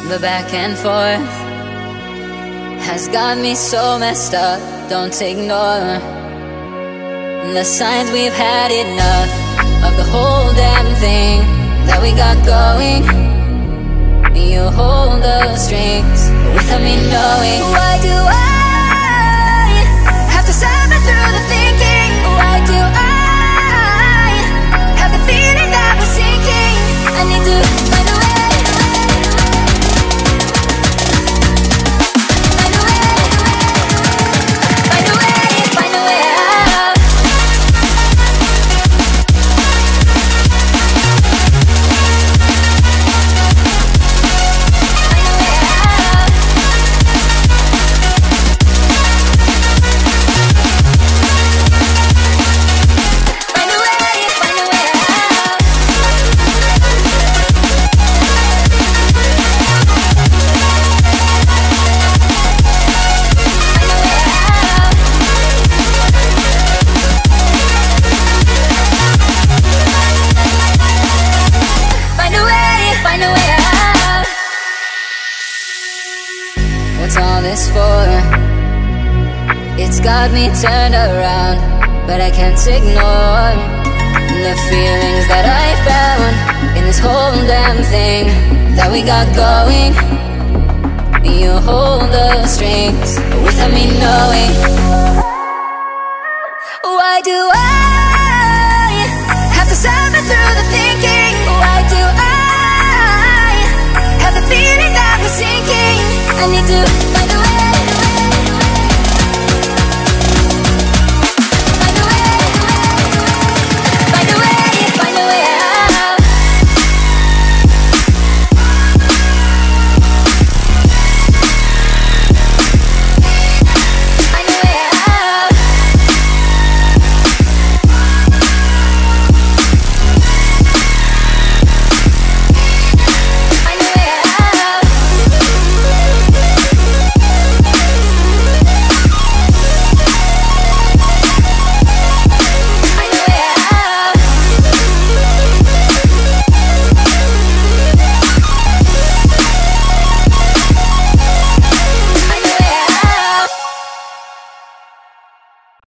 but back and forth has got me so messed up. Don't ignore the signs. We've had enough of the whole damn thing that we got going. You hold the strings without me knowing. Why do I have to suffer through the thinking? Why do I have the feeling that we're sinking? I need to find a way. It's got me turned around, but I can't ignore the feelings that I found in this whole damn thing that we got going. You hold the strings without me knowing. Why do I have to suffer through the thinking?